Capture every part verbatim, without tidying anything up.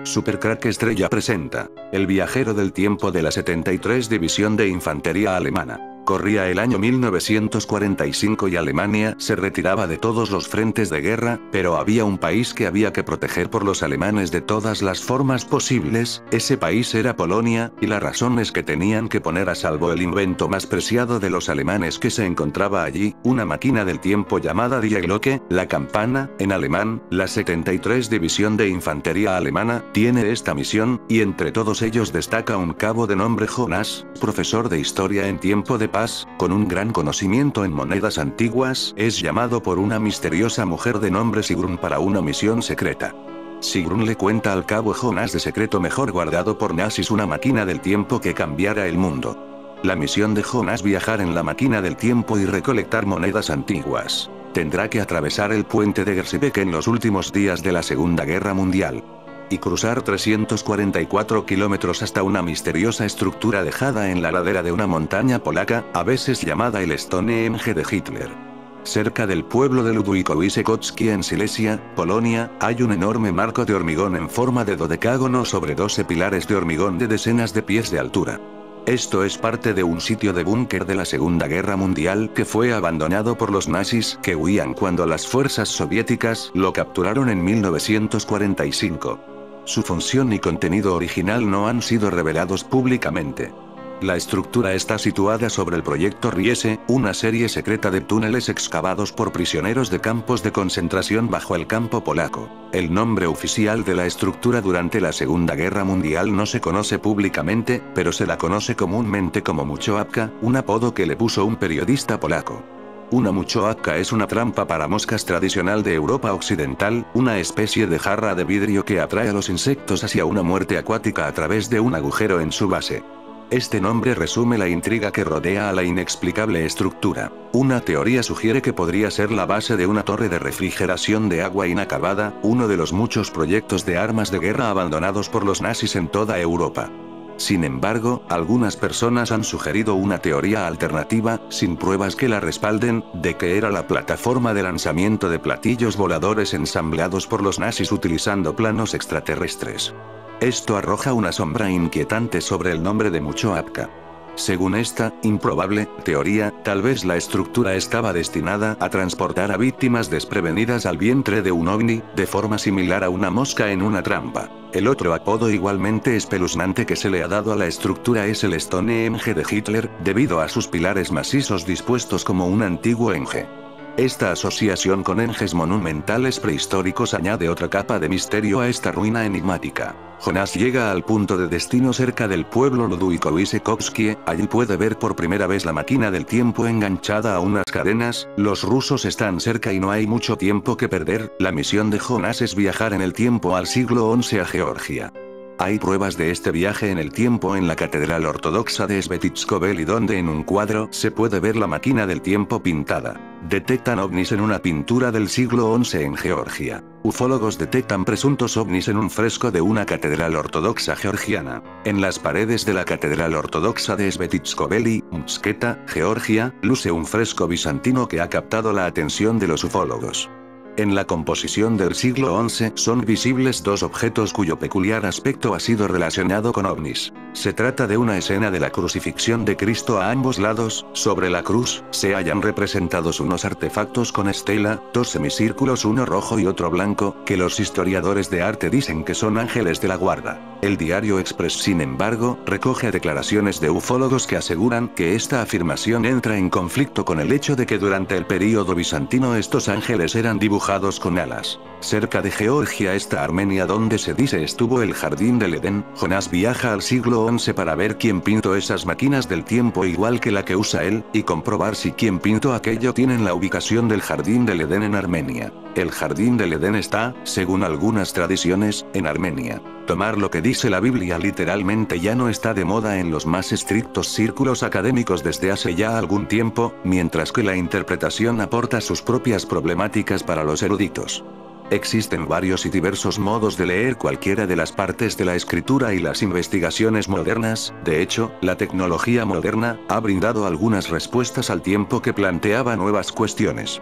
Supercrack Estrella presenta El viajero del tiempo de la setenta y tres División de Infantería Alemana. Corría el año mil novecientos cuarenta y cinco y Alemania se retiraba de todos los frentes de guerra, pero había un país que había que proteger por los alemanes de todas las formas posibles. Ese país era Polonia, y la razón es que tenían que poner a salvo el invento más preciado de los alemanes que se encontraba allí, una máquina del tiempo llamada Die Glocke, la campana, en alemán. La setenta y tres División de Infantería Alemana tiene esta misión, y entre todos ellos destaca un cabo de nombre Jonas, profesor de historia en tiempo de paz, con un gran conocimiento en monedas antiguas. Es llamado por una misteriosa mujer de nombre Sigrun para una misión secreta. Sigrun le cuenta al cabo Jonas de secreto mejor guardado por nazis una máquina del tiempo que cambiara el mundo. La misión de Jonas: viajar en la máquina del tiempo y recolectar monedas antiguas. Tendrá que atravesar el puente de Gersbeck en los últimos días de la Segunda Guerra Mundial y cruzar trescientos cuarenta y cuatro kilómetros hasta una misteriosa estructura dejada en la ladera de una montaña polaca, a veces llamada el Stonehenge de Hitler. Cerca del pueblo de Ludwikowice Kocki en Silesia, Polonia, hay un enorme marco de hormigón en forma de dodecágono sobre doce pilares de hormigón de decenas de pies de altura. Esto es parte de un sitio de búnker de la Segunda Guerra Mundial que fue abandonado por los nazis que huían cuando las fuerzas soviéticas lo capturaron en mil novecientos cuarenta y cinco. Su función y contenido original no han sido revelados públicamente. La estructura está situada sobre el proyecto Riese, una serie secreta de túneles excavados por prisioneros de campos de concentración bajo el campo polaco. El nombre oficial de la estructura durante la Segunda Guerra Mundial no se conoce públicamente, pero se la conoce comúnmente como Muchołapka, un apodo que le puso un periodista polaco. Una muchołapka es una trampa para moscas tradicional de Europa Occidental, una especie de jarra de vidrio que atrae a los insectos hacia una muerte acuática a través de un agujero en su base. Este nombre resume la intriga que rodea a la inexplicable estructura. Una teoría sugiere que podría ser la base de una torre de refrigeración de agua inacabada, uno de los muchos proyectos de armas de guerra abandonados por los nazis en toda Europa. Sin embargo, algunas personas han sugerido una teoría alternativa, sin pruebas que la respalden, de que era la plataforma de lanzamiento de platillos voladores ensamblados por los nazis utilizando planos extraterrestres. Esto arroja una sombra inquietante sobre el nombre de Muchołapka. Según esta improbable teoría, tal vez la estructura estaba destinada a transportar a víctimas desprevenidas al vientre de un ovni, de forma similar a una mosca en una trampa. El otro apodo igualmente espeluznante que se le ha dado a la estructura es el Stonehenge de Hitler, debido a sus pilares macizos dispuestos como un antiguo enge. Esta asociación con enjes monumentales prehistóricos añade otra capa de misterio a esta ruina enigmática. Jonas llega al punto de destino cerca del pueblo Ludwikowice Kocki. Allí puede ver por primera vez la máquina del tiempo enganchada a unas cadenas. Los rusos están cerca y no hay mucho tiempo que perder. La misión de Jonas es viajar en el tiempo al siglo once a Georgia. Hay pruebas de este viaje en el tiempo en la Catedral Ortodoxa de Svetitskobeli, donde en un cuadro se puede ver la máquina del tiempo pintada. Detectan ovnis en una pintura del siglo once en Georgia. Ufólogos detectan presuntos ovnis en un fresco de una catedral ortodoxa georgiana. En las paredes de la Catedral Ortodoxa de Svetitskobeli, Mtskheta, Georgia, luce un fresco bizantino que ha captado la atención de los ufólogos. En la composición del siglo once son visibles dos objetos cuyo peculiar aspecto ha sido relacionado con ovnis. Se trata de una escena de la crucifixión de Cristo a ambos lados. Sobre la cruz, se hallan representados unos artefactos con estela, dos semicírculos, uno rojo y otro blanco, que los historiadores de arte dicen que son ángeles de la guarda. El diario Express, sin embargo, recoge declaraciones de ufólogos que aseguran que esta afirmación entra en conflicto con el hecho de que durante el período bizantino estos ángeles eran dibujados con alas. Cerca de Georgia está Armenia, donde se dice estuvo el Jardín del Edén. Jonas viaja al siglo once para ver quién pintó esas máquinas del tiempo igual que la que usa él, y comprobar si quien pintó aquello tienen la ubicación del Jardín del Edén en Armenia. El Jardín del Edén está, según algunas tradiciones, en Armenia. Tomar lo que dice la Biblia literalmente ya no está de moda en los más estrictos círculos académicos desde hace ya algún tiempo, mientras que la interpretación aporta sus propias problemáticas para los eruditos. Existen varios y diversos modos de leer cualquiera de las partes de la escritura y las investigaciones modernas. De hecho, la tecnología moderna ha brindado algunas respuestas al tiempo que planteaba nuevas cuestiones.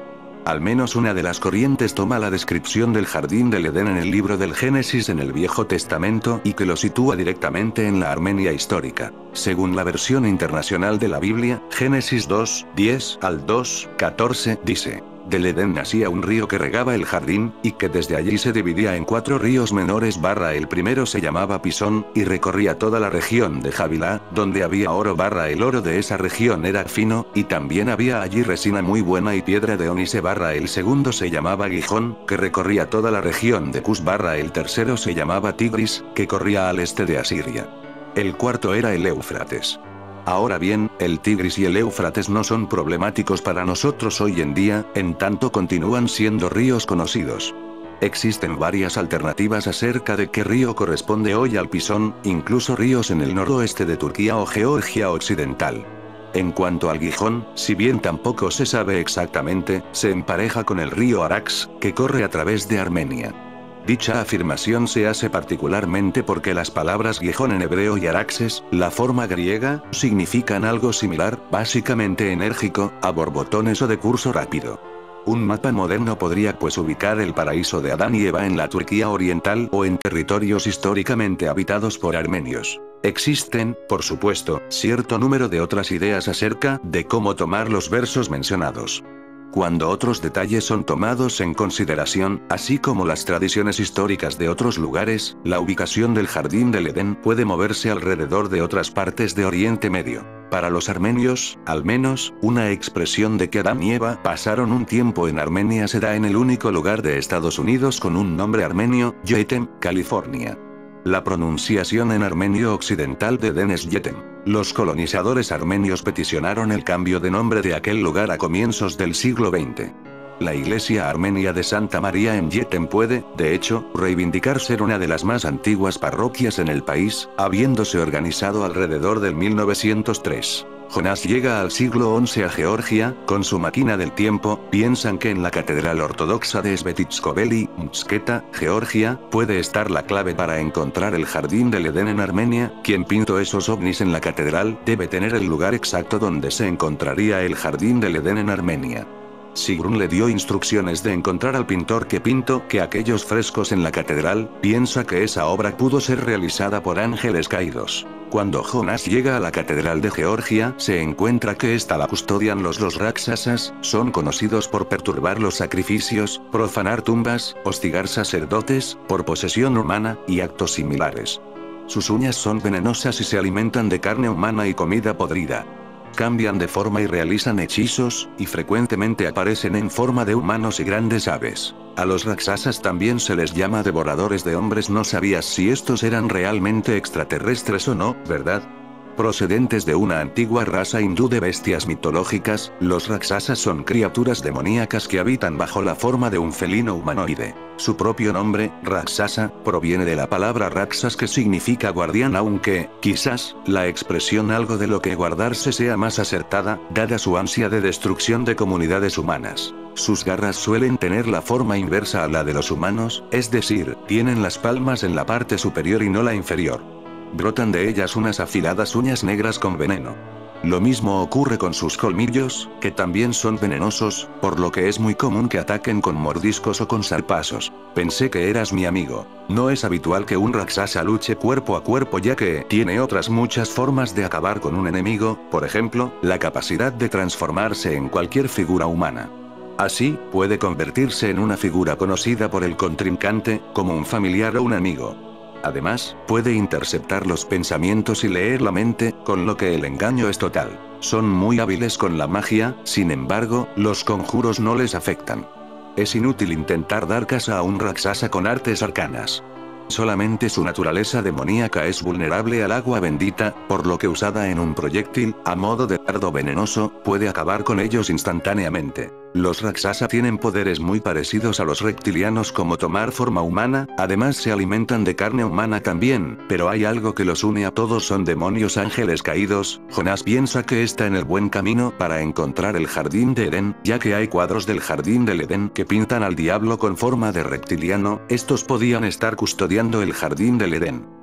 Al menos una de las corrientes toma la descripción del jardín del Edén en el libro del Génesis en el Viejo Testamento y que lo sitúa directamente en la Armenia histórica. Según la versión internacional de la Biblia, Génesis dos, diez al dos, catorce dice: del Edén nacía un río que regaba el jardín, y que desde allí se dividía en cuatro ríos menores barra el primero se llamaba Pisón, y recorría toda la región de Havilá, donde había oro barra el oro de esa región era fino, y también había allí resina muy buena y piedra de ónice barra el segundo se llamaba Gijón, que recorría toda la región de Cus barra el tercero se llamaba Tigris, que corría al este de Asiria. El cuarto era el Éufrates. Ahora bien, el Tigris y el Éufrates no son problemáticos para nosotros hoy en día, en tanto continúan siendo ríos conocidos. Existen varias alternativas acerca de qué río corresponde hoy al Pisón, incluso ríos en el noroeste de Turquía o Georgia occidental. En cuanto al Gijón, si bien tampoco se sabe exactamente, se empareja con el río Arax, que corre a través de Armenia. Dicha afirmación se hace particularmente porque las palabras Gijón en hebreo y Araxes, la forma griega, significan algo similar, básicamente enérgico, a borbotones o de curso rápido. Un mapa moderno podría pues ubicar el paraíso de Adán y Eva en la Turquía oriental o en territorios históricamente habitados por armenios. Existen, por supuesto, cierto número de otras ideas acerca de cómo tomar los versos mencionados. Cuando otros detalles son tomados en consideración, así como las tradiciones históricas de otros lugares, la ubicación del jardín del Edén puede moverse alrededor de otras partes de Oriente Medio. Para los armenios, al menos, una expresión de que Adán y Eva pasaron un tiempo en Armenia se da en el único lugar de Estados Unidos con un nombre armenio, Yetem, California. La pronunciación en armenio occidental de Edén es Yetem. Los colonizadores armenios peticionaron el cambio de nombre de aquel lugar a comienzos del siglo veinte. La iglesia armenia de Santa María en Yetem puede, de hecho, reivindicar ser una de las más antiguas parroquias en el país, habiéndose organizado alrededor del mil novecientos tres. Jonás llega al siglo once a Georgia, con su máquina del tiempo, piensan que en la catedral ortodoxa de Svetitskobeli, Mtskheta, Georgia, puede estar la clave para encontrar el jardín del Edén en Armenia. Quien pintó esos ovnis en la catedral debe tener el lugar exacto donde se encontraría el jardín del Edén en Armenia. Sigrun le dio instrucciones de encontrar al pintor que pintó que aquellos frescos en la catedral, piensa que esa obra pudo ser realizada por ángeles caídos. Cuando Jonás llega a la catedral de Georgia, se encuentra que esta la custodian los los Raksasas, son conocidos por perturbar los sacrificios, profanar tumbas, hostigar sacerdotes, por posesión humana, y actos similares. Sus uñas son venenosas y se alimentan de carne humana y comida podrida. Cambian de forma y realizan hechizos, y frecuentemente aparecen en forma de humanos y grandes aves. A los Raksasas también se les llama devoradores de hombres. No sabías si estos eran realmente extraterrestres o no, ¿verdad? Procedentes de una antigua raza hindú de bestias mitológicas, los Raksasas son criaturas demoníacas que habitan bajo la forma de un felino humanoide. Su propio nombre, Raksasa, proviene de la palabra Raksas que significa guardián, aunque, quizás, la expresión algo de lo que guardarse sea más acertada, dada su ansia de destrucción de comunidades humanas. Sus garras suelen tener la forma inversa a la de los humanos, es decir, tienen las palmas en la parte superior y no la inferior. Brotan de ellas unas afiladas uñas negras con veneno. Lo mismo ocurre con sus colmillos, que también son venenosos, por lo que es muy común que ataquen con mordiscos o con zarpazos. Pensé que eras mi amigo. No es habitual que un Raksasa luche cuerpo a cuerpo, ya que tiene otras muchas formas de acabar con un enemigo, por ejemplo, la capacidad de transformarse en cualquier figura humana. Así, puede convertirse en una figura conocida por el contrincante, como un familiar o un amigo. Además, puede interceptar los pensamientos y leer la mente, con lo que el engaño es total. Son muy hábiles con la magia, sin embargo, los conjuros no les afectan. Es inútil intentar dar caza a un Raksasa con artes arcanas. Solamente su naturaleza demoníaca es vulnerable al agua bendita, por lo que usada en un proyectil, a modo de dardo venenoso, puede acabar con ellos instantáneamente. Los Raksasa tienen poderes muy parecidos a los reptilianos, como tomar forma humana, además se alimentan de carne humana también, pero hay algo que los une a todos: son demonios ángeles caídos. Jonás piensa que está en el buen camino para encontrar el jardín de Edén, ya que hay cuadros del jardín del Edén que pintan al diablo con forma de reptiliano. Estos podían estar custodiando el jardín del Edén.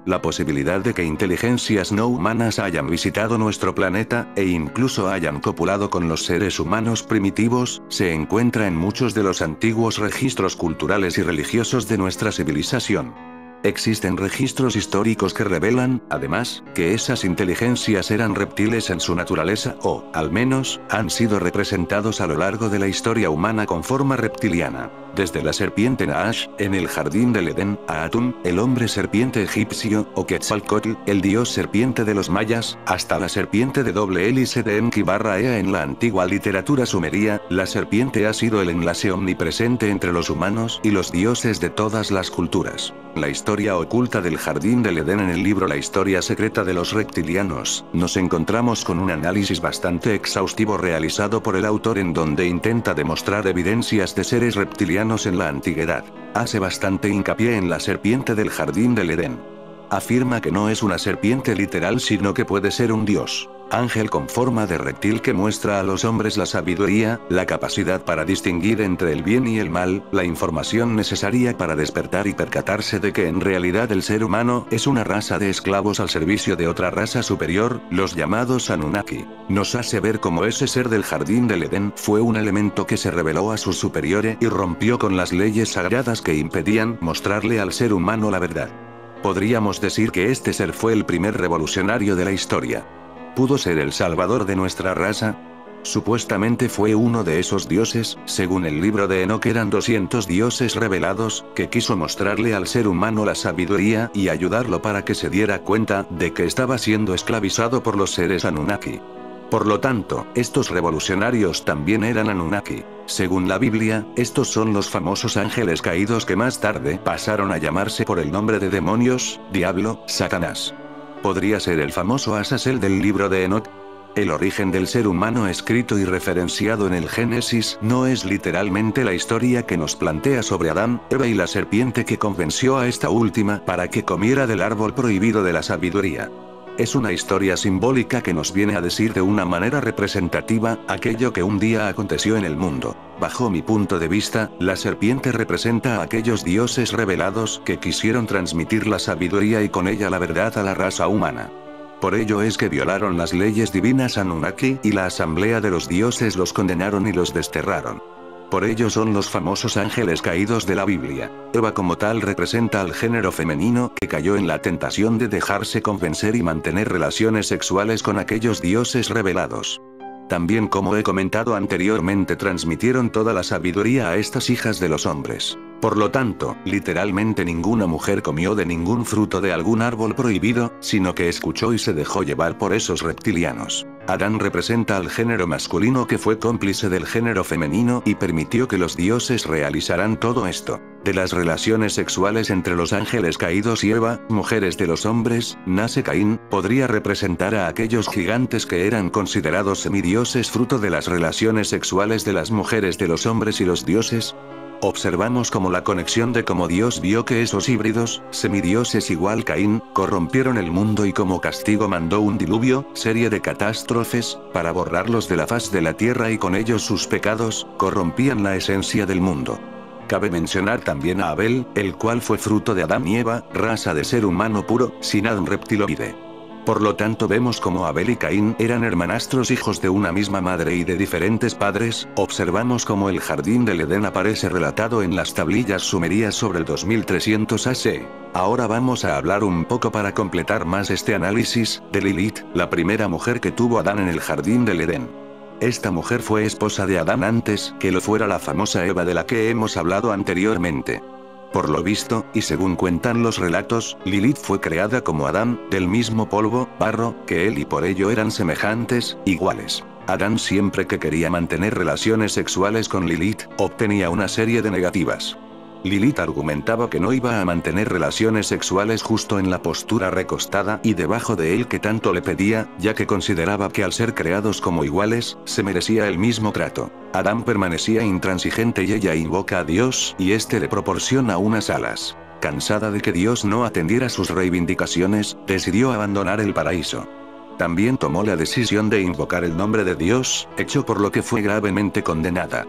La posibilidad de que inteligencias no humanas hayan visitado nuestro planeta, e incluso hayan copulado con los seres humanos primitivos, se encuentra en muchos de los antiguos registros culturales y religiosos de nuestra civilización. Existen registros históricos que revelan, además, que esas inteligencias eran reptiles en su naturaleza o, al menos, han sido representados a lo largo de la historia humana con forma reptiliana. Desde la serpiente Naash, en el jardín del Edén, a Atún, el hombre serpiente egipcio, o Quetzalcóatl, el dios serpiente de los mayas, hasta la serpiente de doble hélice de Enki barra Ea en la antigua literatura sumeria, la serpiente ha sido el enlace omnipresente entre los humanos y los dioses de todas las culturas. La historia oculta del jardín del Edén en el libro La historia secreta de los reptilianos, nos encontramos con un análisis bastante exhaustivo realizado por el autor en donde intenta demostrar evidencias de seres reptilianos en la antigüedad. Hace bastante hincapié en la serpiente del jardín del Edén. Afirma que no es una serpiente literal sino que puede ser un dios, ángel con forma de reptil que muestra a los hombres la sabiduría, la capacidad para distinguir entre el bien y el mal, la información necesaria para despertar y percatarse de que en realidad el ser humano es una raza de esclavos al servicio de otra raza superior, los llamados Anunnaki. Nos hace ver cómo ese ser del jardín del Edén fue un elemento que se reveló a sus superiores y rompió con las leyes sagradas que impedían mostrarle al ser humano la verdad. Podríamos decir que este ser fue el primer revolucionario de la historia. ¿Pudo ser el salvador de nuestra raza? Supuestamente fue uno de esos dioses, según el libro de Enoch eran doscientos dioses revelados, que quiso mostrarle al ser humano la sabiduría y ayudarlo para que se diera cuenta de que estaba siendo esclavizado por los seres Anunnaki. Por lo tanto, estos revolucionarios también eran Anunnaki. Según la Biblia, estos son los famosos ángeles caídos que más tarde pasaron a llamarse por el nombre de demonios, diablo, Satanás. ¿Podría ser el famoso Azazel del libro de Enoch? El origen del ser humano escrito y referenciado en el Génesis no es literalmente la historia que nos plantea sobre Adán, Eva y la serpiente que convenció a esta última para que comiera del árbol prohibido de la sabiduría. Es una historia simbólica que nos viene a decir de una manera representativa aquello que un día aconteció en el mundo. Bajo mi punto de vista, la serpiente representa a aquellos dioses revelados que quisieron transmitir la sabiduría y con ella la verdad a la raza humana. Por ello es que violaron las leyes divinas Anunnaki y la asamblea de los dioses los condenaron y los desterraron. Por ello son los famosos ángeles caídos de la Biblia. Eva como tal representa al género femenino que cayó en la tentación de dejarse convencer y mantener relaciones sexuales con aquellos dioses revelados. También, como he comentado anteriormente, transmitieron toda la sabiduría a estas hijas de los hombres. Por lo tanto, literalmente ninguna mujer comió de ningún fruto de algún árbol prohibido, sino que escuchó y se dejó llevar por esos reptilianos. Adán representa al género masculino que fue cómplice del género femenino y permitió que los dioses realizaran todo esto. De las relaciones sexuales entre los ángeles caídos y Eva, mujeres de los hombres, nace Caín, podría representar a aquellos gigantes que eran considerados semidioses fruto de las relaciones sexuales de las mujeres de los hombres y los dioses. Observamos como la conexión de cómo Dios vio que esos híbridos, semidioses igual Caín, corrompieron el mundo y como castigo mandó un diluvio, serie de catástrofes, para borrarlos de la faz de la tierra y con ellos sus pecados, corrompían la esencia del mundo. Cabe mencionar también a Abel, el cual fue fruto de Adán y Eva, raza de ser humano puro, sin Adán reptiloide. Por lo tanto vemos como Abel y Caín eran hermanastros hijos de una misma madre y de diferentes padres. Observamos como el jardín del Edén aparece relatado en las tablillas sumerias sobre el dos mil trescientos A C. Ahora vamos a hablar un poco para completar más este análisis, de Lilith, la primera mujer que tuvo Adán en el jardín del Edén. Esta mujer fue esposa de Adán antes que lo fuera la famosa Eva de la que hemos hablado anteriormente. Por lo visto, y según cuentan los relatos, Lilith fue creada como Adán, del mismo polvo, barro, que él y por ello eran semejantes, iguales. Adán siempre que quería mantener relaciones sexuales con Lilith, obtenía una serie de negativas. Lilith argumentaba que no iba a mantener relaciones sexuales justo en la postura recostada y debajo de él que tanto le pedía, ya que consideraba que al ser creados como iguales, se merecía el mismo trato. Adán permanecía intransigente y ella invoca a Dios y este le proporciona unas alas. Cansada de que Dios no atendiera sus reivindicaciones, decidió abandonar el paraíso. También tomó la decisión de invocar el nombre de Dios, hecho por lo que fue gravemente condenada.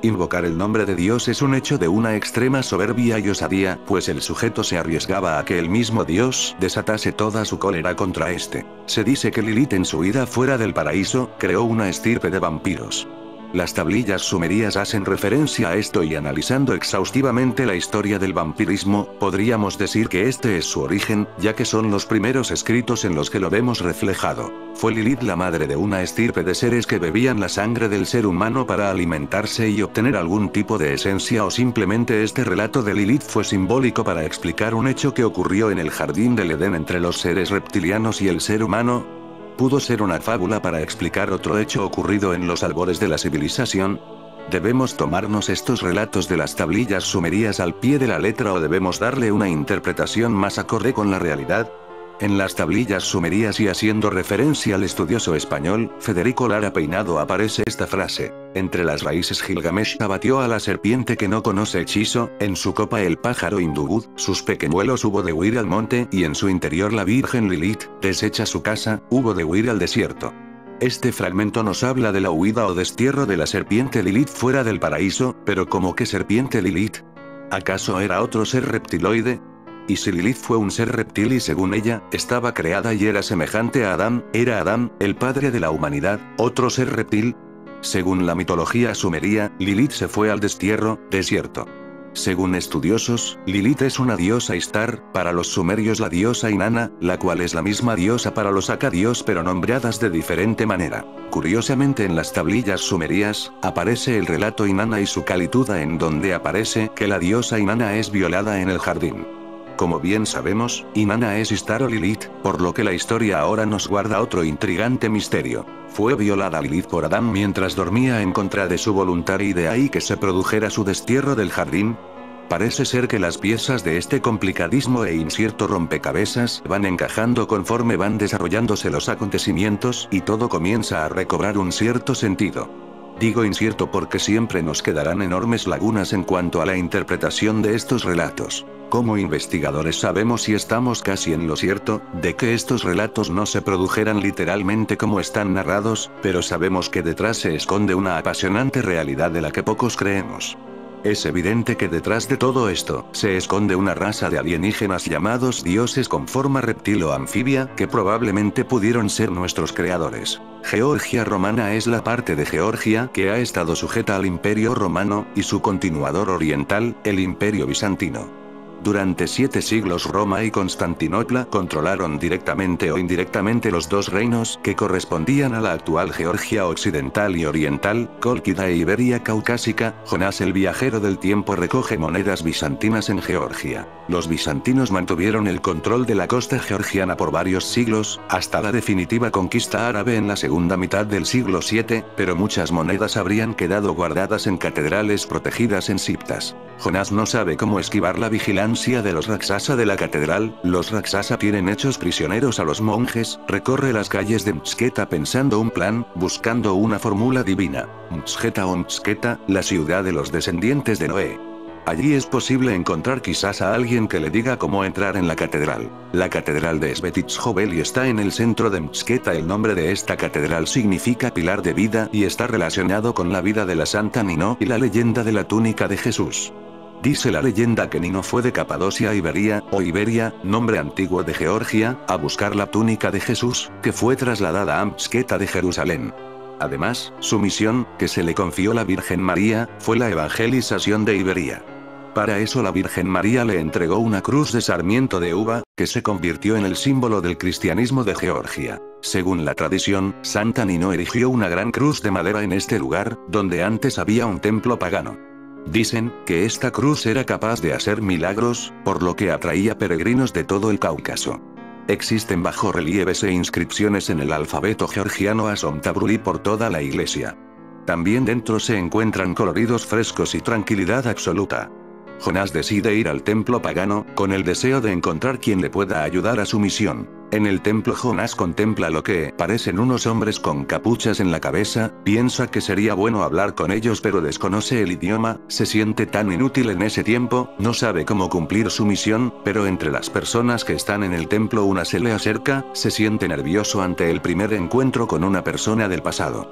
Invocar el nombre de Dios es un hecho de una extrema soberbia y osadía, pues el sujeto se arriesgaba a que el mismo Dios desatase toda su cólera contra este. Se dice que Lilith en su ida fuera del paraíso, creó una estirpe de vampiros. Las tablillas sumerias hacen referencia a esto y analizando exhaustivamente la historia del vampirismo, podríamos decir que este es su origen, ya que son los primeros escritos en los que lo vemos reflejado. Fue Lilith la madre de una estirpe de seres que bebían la sangre del ser humano para alimentarse y obtener algún tipo de esencia, o simplemente este relato de Lilith fue simbólico para explicar un hecho que ocurrió en el jardín del Edén entre los seres reptilianos y el ser humano. ¿Pudo ser una fábula para explicar otro hecho ocurrido en los albores de la civilización? ¿Debemos tomarnos estos relatos de las tablillas sumerias al pie de la letra o debemos darle una interpretación más acorde con la realidad? En las tablillas sumerias y haciendo referencia al estudioso español, Federico Lara Peinado aparece esta frase: entre las raíces Gilgamesh abatió a la serpiente que no conoce hechizo, en su copa el pájaro Hindú, sus pequeñuelos hubo de huir al monte y en su interior la virgen Lilith, deshecha su casa, hubo de huir al desierto. Este fragmento nos habla de la huida o destierro de la serpiente Lilith fuera del paraíso, pero ¿cómo que serpiente Lilith? ¿Acaso era otro ser reptiloide? Y si Lilith fue un ser reptil y según ella, estaba creada y era semejante a Adán, ¿era Adán, el padre de la humanidad, otro ser reptil? Según la mitología sumeria, Lilith se fue al destierro, desierto. Según estudiosos, Lilith es una diosa Ishtar, para los sumerios la diosa Inanna, la cual es la misma diosa para los acadios pero nombradas de diferente manera. Curiosamente en las tablillas sumerias, aparece el relato Inanna y su calituda en donde aparece que la diosa Inanna es violada en el jardín. Como bien sabemos, Inanna es Ishtar o Lilith, por lo que la historia ahora nos guarda otro intrigante misterio. ¿Fue violada Lilith por Adán mientras dormía en contra de su voluntad y de ahí que se produjera su destierro del jardín? Parece ser que las piezas de este complicadísimo e incierto rompecabezas van encajando conforme van desarrollándose los acontecimientos y todo comienza a recobrar un cierto sentido. Digo incierto porque siempre nos quedarán enormes lagunas en cuanto a la interpretación de estos relatos. Como investigadores sabemos si estamos casi en lo cierto, de que estos relatos no se produjeran literalmente como están narrados, pero sabemos que detrás se esconde una apasionante realidad de la que pocos creemos. Es evidente que detrás de todo esto, se esconde una raza de alienígenas llamados dioses con forma reptil o anfibia, que probablemente pudieron ser nuestros creadores. Georgia romana es la parte de Georgia que ha estado sujeta al Imperio Romano, y su continuador oriental, el Imperio Bizantino. Durante siete siglos Roma y Constantinopla controlaron directamente o indirectamente los dos reinos que correspondían a la actual Georgia occidental y oriental, Cólquida e Iberia caucásica. Jonás el viajero del tiempo recoge monedas bizantinas en Georgia. Los bizantinos mantuvieron el control de la costa georgiana por varios siglos, hasta la definitiva conquista árabe en la segunda mitad del siglo siete, pero muchas monedas habrían quedado guardadas en catedrales protegidas en criptas. Jonás no sabe cómo esquivar la vigilancia de los Raksasa de la catedral. Los Raksasa tienen hechos prisioneros a los monjes, recorre las calles de Mtskheta pensando un plan, buscando una fórmula divina. Mtskheta o Mtskheta, la ciudad de los descendientes de Noé. Allí es posible encontrar quizás a alguien que le diga cómo entrar en la catedral. La catedral de Svetitz-Joveli está en el centro de Mtskheta. El nombre de esta catedral significa pilar de vida y está relacionado con la vida de la Santa Nino y la leyenda de la túnica de Jesús. Dice la leyenda que Nino fue de Capadocia a Iberia, o Iberia, nombre antiguo de Georgia, a buscar la túnica de Jesús, que fue trasladada a Mtskheta de Jerusalén. Además, su misión, que se le confió la Virgen María, fue la evangelización de Iberia. Para eso la Virgen María le entregó una cruz de sarmiento de uva, que se convirtió en el símbolo del cristianismo de Georgia. Según la tradición, Santa Nino erigió una gran cruz de madera en este lugar, donde antes había un templo pagano. Dicen que esta cruz era capaz de hacer milagros, por lo que atraía peregrinos de todo el Cáucaso. Existen bajorrelieves e inscripciones en el alfabeto georgiano asomtabruli por toda la iglesia. También dentro se encuentran coloridos frescos y tranquilidad absoluta. Jonás decide ir al templo pagano, con el deseo de encontrar quien le pueda ayudar a su misión. En el templo Jonás contempla lo que parecen unos hombres con capuchas en la cabeza, piensa que sería bueno hablar con ellos pero desconoce el idioma, se siente tan inútil en ese tiempo, no sabe cómo cumplir su misión, pero entre las personas que están en el templo una se le acerca, se siente nervioso ante el primer encuentro con una persona del pasado.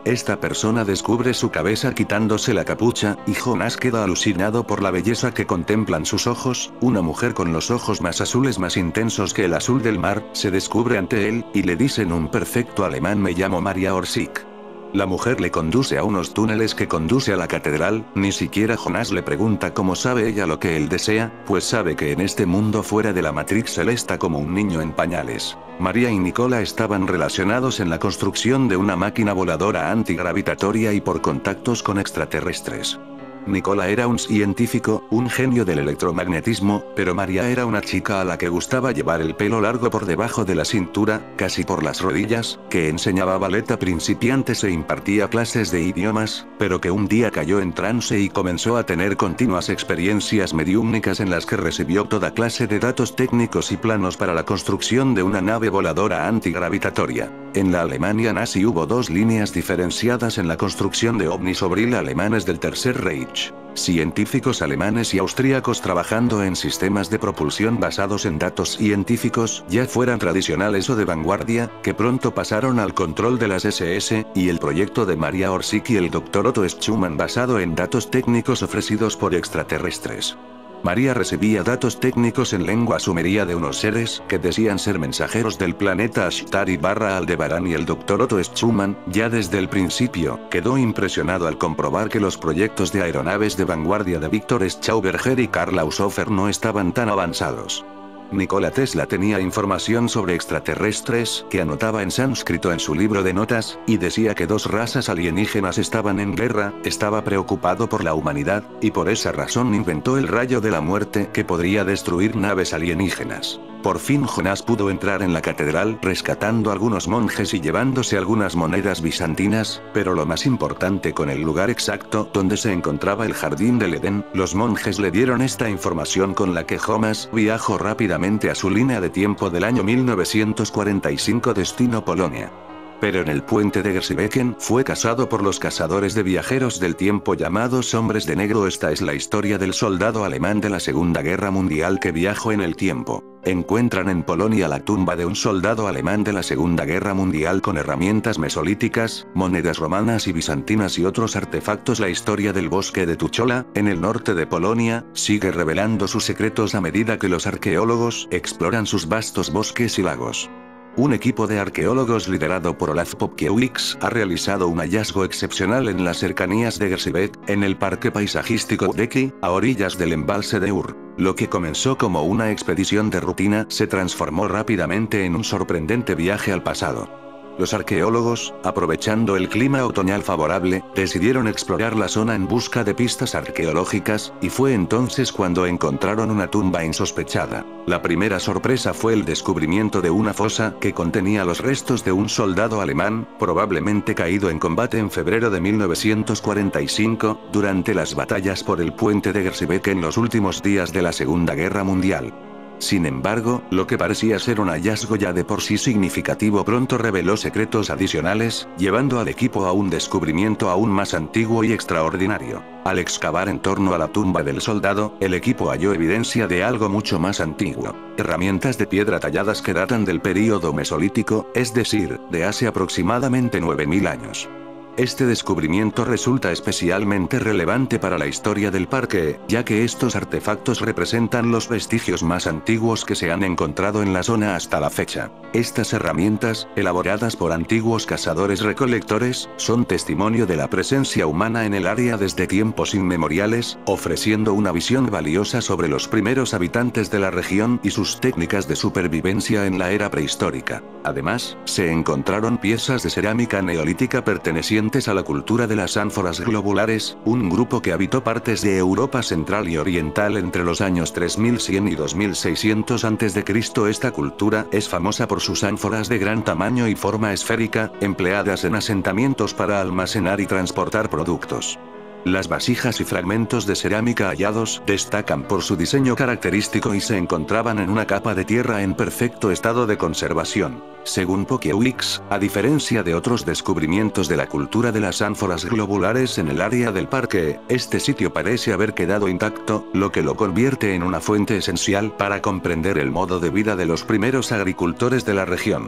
Esta persona descubre su cabeza quitándose la capucha, y Jonas queda alucinado por la belleza que contemplan sus ojos. Una mujer con los ojos más azules, más intensos que el azul del mar, se descubre ante él, y le dice en un perfecto alemán: me llamo Maria Orsic. La mujer le conduce a unos túneles que conduce a la catedral. Ni siquiera Jonas le pregunta cómo sabe ella lo que él desea, pues sabe que en este mundo fuera de la Matrix él está como un niño en pañales. María y Nicola estaban relacionados en la construcción de una máquina voladora antigravitatoria y por contactos con extraterrestres. Nicola era un científico, un genio del electromagnetismo, pero María era una chica a la que gustaba llevar el pelo largo por debajo de la cintura, casi por las rodillas, que enseñaba ballet a principiantes e impartía clases de idiomas, pero que un día cayó en trance y comenzó a tener continuas experiencias mediúmnicas en las que recibió toda clase de datos técnicos y planos para la construcción de una nave voladora antigravitatoria. En la Alemania nazi hubo dos líneas diferenciadas en la construcción de ovnis obril alemanes del Tercer Reich. Científicos alemanes y austríacos trabajando en sistemas de propulsión basados en datos científicos, ya fueran tradicionales o de vanguardia, que pronto pasaron al control de las ese ese, y el proyecto de Maria Orsic y el doctor Otto Schumann basado en datos técnicos ofrecidos por extraterrestres. María recibía datos técnicos en lengua sumeria de unos seres que decían ser mensajeros del planeta Ashtar barra Aldebarán, y el doctor Otto Schumann, ya desde el principio, quedó impresionado al comprobar que los proyectos de aeronaves de vanguardia de Victor Schauberger y Karl Haushofer no estaban tan avanzados. Nikola Tesla tenía información sobre extraterrestres que anotaba en sánscrito en su libro de notas, y decía que dos razas alienígenas estaban en guerra. Estaba preocupado por la humanidad, y por esa razón inventó el rayo de la muerte que podría destruir naves alienígenas. Por fin Jonás pudo entrar en la catedral rescatando a algunos monjes y llevándose algunas monedas bizantinas, pero lo más importante, con el lugar exacto donde se encontraba el jardín del Edén. Los monjes le dieron esta información, con la que Jonás viajó rápidamente a su línea de tiempo del año mil novecientos cuarenta y cinco, destino Polonia. Pero en el puente de Gersibecken fue cazado por los cazadores de viajeros del tiempo llamados Hombres de Negro. Esta es la historia del soldado alemán de la Segunda Guerra Mundial que viajó en el tiempo. Encuentran en Polonia la tumba de un soldado alemán de la Segunda Guerra Mundial con herramientas mesolíticas, monedas romanas y bizantinas y otros artefactos. La historia del bosque de Tuchola, en el norte de Polonia, sigue revelando sus secretos a medida que los arqueólogos exploran sus vastos bosques y lagos. Un equipo de arqueólogos liderado por Olaf Popkiewicz ha realizado un hallazgo excepcional en las cercanías de Gersibek, en el parque paisajístico Udeki, a orillas del embalse de Ur. Lo que comenzó como una expedición de rutina se transformó rápidamente en un sorprendente viaje al pasado. Los arqueólogos, aprovechando el clima otoñal favorable, decidieron explorar la zona en busca de pistas arqueológicas, y fue entonces cuando encontraron una tumba insospechada. La primera sorpresa fue el descubrimiento de una fosa que contenía los restos de un soldado alemán, probablemente caído en combate en febrero de mil novecientos cuarenta y cinco, durante las batallas por el puente de Gersibek en los últimos días de la Segunda Guerra Mundial. Sin embargo, lo que parecía ser un hallazgo ya de por sí significativo pronto reveló secretos adicionales, llevando al equipo a un descubrimiento aún más antiguo y extraordinario. Al excavar en torno a la tumba del soldado, el equipo halló evidencia de algo mucho más antiguo. Herramientas de piedra talladas que datan del período mesolítico, es decir, de hace aproximadamente nueve mil años. Este descubrimiento resulta especialmente relevante para la historia del parque, ya que estos artefactos representan los vestigios más antiguos que se han encontrado en la zona hasta la fecha. Estas herramientas, elaboradas por antiguos cazadores-recolectores, son testimonio de la presencia humana en el área desde tiempos inmemoriales, ofreciendo una visión valiosa sobre los primeros habitantes de la región y sus técnicas de supervivencia en la era prehistórica. Además, se encontraron piezas de cerámica neolítica pertenecientes a la cultura de las ánforas globulares, un grupo que habitó partes de Europa central y oriental entre los años tres mil cien y dos mil seiscientos antes de Cristo. Esta cultura es famosa por sus ánforas de gran tamaño y forma esférica, empleadas en asentamientos para almacenar y transportar productos. Las vasijas y fragmentos de cerámica hallados destacan por su diseño característico y se encontraban en una capa de tierra en perfecto estado de conservación. Según Popkiewicz, a diferencia de otros descubrimientos de la cultura de las ánforas globulares en el área del parque, este sitio parece haber quedado intacto, lo que lo convierte en una fuente esencial para comprender el modo de vida de los primeros agricultores de la región.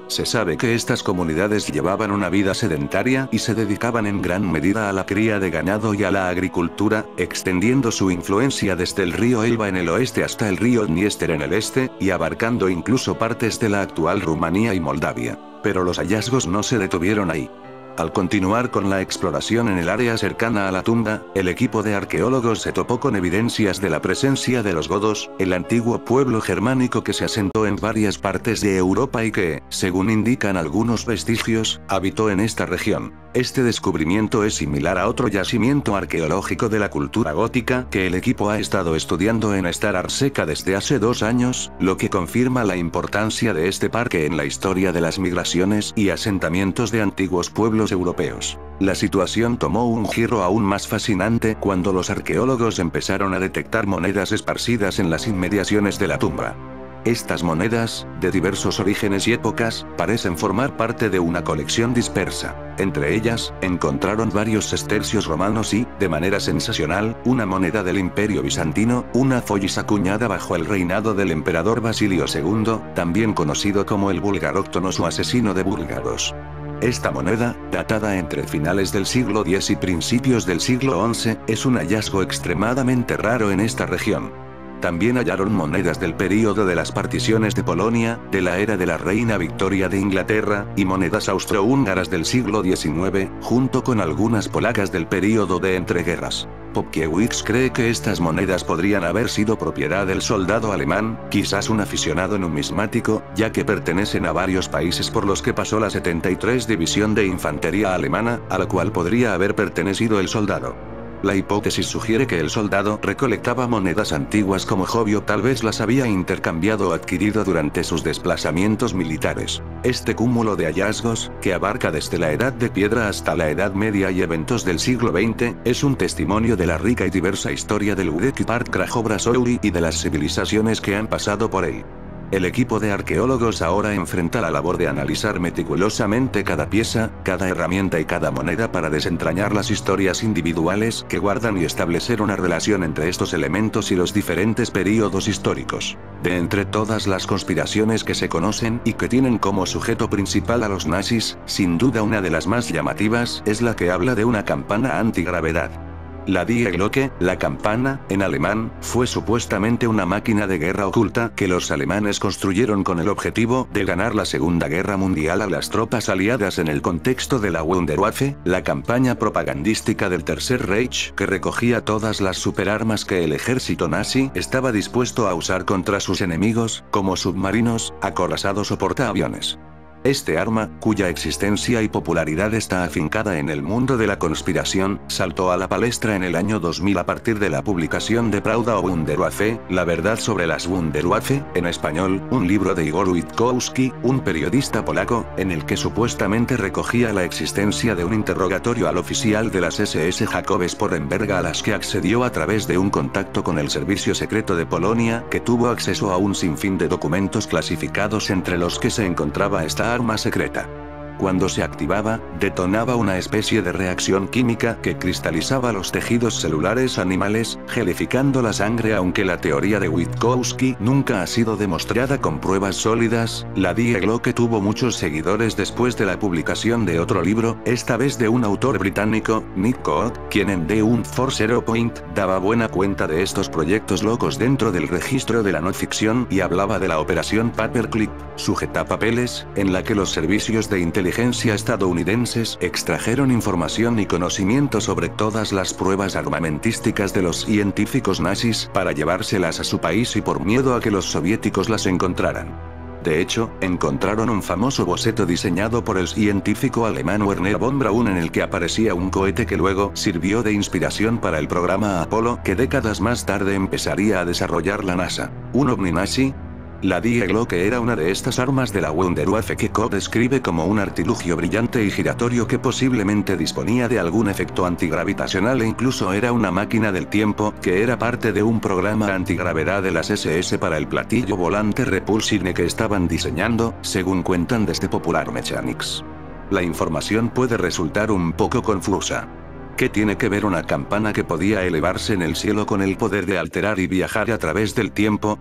Se sabe que estas comunidades llevaban una vida sedentaria y se dedicaban en gran medida a la cría de ganado y a la agricultura, extendiendo su influencia desde el río Elba en el oeste hasta el río Dniester en el este, y abarcando incluso partes de la actual Rumanía y Moldavia. Pero los hallazgos no se detuvieron ahí. Al continuar con la exploración en el área cercana a la tumba, el equipo de arqueólogos se topó con evidencias de la presencia de los godos, el antiguo pueblo germánico que se asentó en varias partes de Europa y que, según indican algunos vestigios, habitó en esta región. Este descubrimiento es similar a otro yacimiento arqueológico de la cultura gótica que el equipo ha estado estudiando en Star Arseca desde hace dos años, lo que confirma la importancia de este parque en la historia de las migraciones y asentamientos de antiguos pueblos europeos. La situación tomó un giro aún más fascinante cuando los arqueólogos empezaron a detectar monedas esparcidas en las inmediaciones de la tumba. Estas monedas, de diversos orígenes y épocas, parecen formar parte de una colección dispersa. Entre ellas, encontraron varios sestercios romanos y, de manera sensacional, una moneda del Imperio Bizantino, una follis acuñada bajo el reinado del emperador Basilio segundo, también conocido como el Bulgaróctonos o asesino de búlgaros. Esta moneda, datada entre finales del siglo diez y principios del siglo once, es un hallazgo extremadamente raro en esta región. También hallaron monedas del período de las particiones de Polonia, de la era de la reina Victoria de Inglaterra, y monedas austrohúngaras del siglo diecinueve, junto con algunas polacas del período de entreguerras. Popkiewicz cree que estas monedas podrían haber sido propiedad del soldado alemán, quizás un aficionado numismático, ya que pertenecen a varios países por los que pasó la setenta y tres División de Infantería Alemana, a la cual podría haber pertenecido el soldado. La hipótesis sugiere que el soldado recolectaba monedas antiguas como hobby o tal vez las había intercambiado o adquirido durante sus desplazamientos militares. Este cúmulo de hallazgos, que abarca desde la Edad de Piedra hasta la Edad Media y eventos del siglo veinte, es un testimonio de la rica y diversa historia del Łódź Park Krajobrazowy y de las civilizaciones que han pasado por él. El equipo de arqueólogos ahora enfrenta la labor de analizar meticulosamente cada pieza, cada herramienta y cada moneda para desentrañar las historias individuales que guardan y establecer una relación entre estos elementos y los diferentes períodos históricos. De entre todas las conspiraciones que se conocen y que tienen como sujeto principal a los nazis, sin duda una de las más llamativas es la que habla de una campana antigravedad. La Die Glocke, la campana, en alemán, fue supuestamente una máquina de guerra oculta que los alemanes construyeron con el objetivo de ganar la Segunda Guerra Mundial a las tropas aliadas en el contexto de la Wunderwaffe, la campaña propagandística del Tercer Reich que recogía todas las superarmas que el ejército nazi estaba dispuesto a usar contra sus enemigos, como submarinos, acorazados o portaaviones. Este arma, cuya existencia y popularidad está afincada en el mundo de la conspiración, saltó a la palestra en el año dos mil a partir de la publicación de Prawda o Wunderwaffe, La verdad sobre las Wunderwaffe, en español, un libro de Igor Witkowski, un periodista polaco, en el que supuestamente recogía la existencia de un interrogatorio al oficial de las ese ese Jacob Sporenberg a las que accedió a través de un contacto con el servicio secreto de Polonia, que tuvo acceso a un sinfín de documentos clasificados entre los que se encontraba esta arma secreta. Cuando se activaba, detonaba una especie de reacción química que cristalizaba los tejidos celulares animales, gelificando la sangre. Aunque la teoría de Witkowski nunca ha sido demostrada con pruebas sólidas, la Die Glocke tuvo muchos seguidores después de la publicación de otro libro, esta vez de un autor británico, Nick Code, quien en The Unforced Point daba buena cuenta de estos proyectos locos dentro del registro de la no ficción y hablaba de la operación Paperclip, sujetapapeles, en la que los servicios de inteligencia inteligencia estadounidenses extrajeron información y conocimiento sobre todas las pruebas armamentísticas de los científicos nazis para llevárselas a su país y por miedo a que los soviéticos las encontraran. De hecho, encontraron un famoso boceto diseñado por el científico alemán Werner von Braun en el que aparecía un cohete que luego sirvió de inspiración para el programa Apolo que décadas más tarde empezaría a desarrollar la NASA. ¿Un ovni nazi? La Die Glocke era una de estas armas de la Wunderwaffe que Code describe como un artilugio brillante y giratorio que posiblemente disponía de algún efecto antigravitacional e incluso era una máquina del tiempo, que era parte de un programa antigravedad de las ese ese para el platillo volante Repulsine que estaban diseñando, según cuentan desde Popular Mechanics. La información puede resultar un poco confusa. ¿Qué tiene que ver una campana que podía elevarse en el cielo con el poder de alterar y viajar a través del tiempo?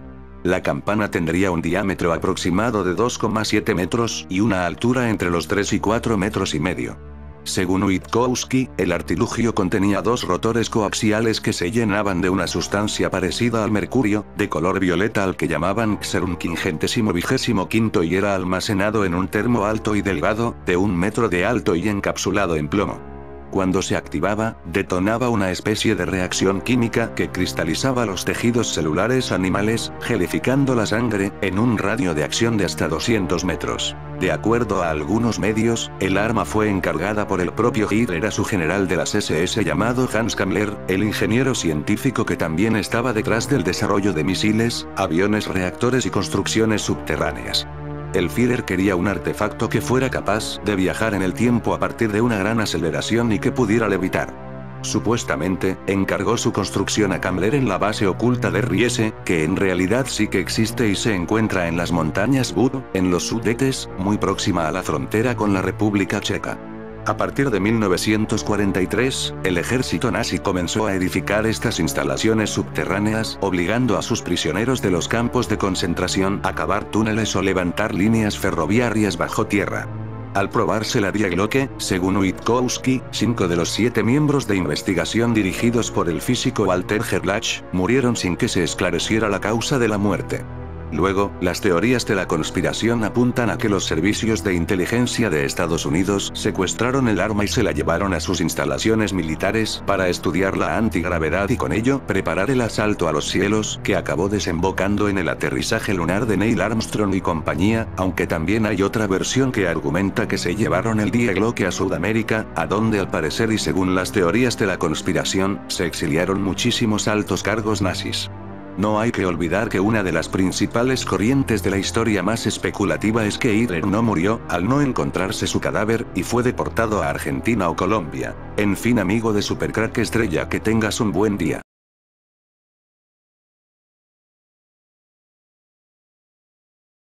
La campana tendría un diámetro aproximado de dos coma siete metros y una altura entre los tres y cuatro metros y medio. Según Witkowski, el artilugio contenía dos rotores coaxiales que se llenaban de una sustancia parecida al mercurio, de color violeta al que llamaban xerum quingentésimo vigésimo quinto y era almacenado en un termo alto y delgado, de un metro de alto y encapsulado en plomo. Cuando se activaba, detonaba una especie de reacción química que cristalizaba los tejidos celulares animales, gelificando la sangre, en un radio de acción de hasta doscientos metros. De acuerdo a algunos medios, el arma fue encargada por el propio Hitler a su general de las ese ese llamado Hans Kammler, el ingeniero científico que también estaba detrás del desarrollo de misiles, aviones reactores y construcciones subterráneas. El Führer quería un artefacto que fuera capaz de viajar en el tiempo a partir de una gran aceleración y que pudiera levitar. Supuestamente, encargó su construcción a Kammler en la base oculta de Riese, que en realidad sí que existe y se encuentra en las montañas Bur, en los Sudetes, muy próxima a la frontera con la República Checa. A partir de mil novecientos cuarenta y tres, el ejército nazi comenzó a edificar estas instalaciones subterráneas, obligando a sus prisioneros de los campos de concentración a cavar túneles o levantar líneas ferroviarias bajo tierra. Al probarse la Die-Glocke, según Witkowski, cinco de los siete miembros de investigación dirigidos por el físico Walter Gerlach, murieron sin que se esclareciera la causa de la muerte. Luego, las teorías de la conspiración apuntan a que los servicios de inteligencia de Estados Unidos secuestraron el arma y se la llevaron a sus instalaciones militares para estudiar la antigravedad y con ello preparar el asalto a los cielos que acabó desembocando en el aterrizaje lunar de Neil Armstrong y compañía, aunque también hay otra versión que argumenta que se llevaron el Die-Glocke a Sudamérica, a donde al parecer y según las teorías de la conspiración, se exiliaron muchísimos altos cargos nazis. No hay que olvidar que una de las principales corrientes de la historia más especulativa es que Hitler no murió, al no encontrarse su cadáver, y fue deportado a Argentina o Colombia. En fin, amigo de Supercrack Estrella, que tengas un buen día.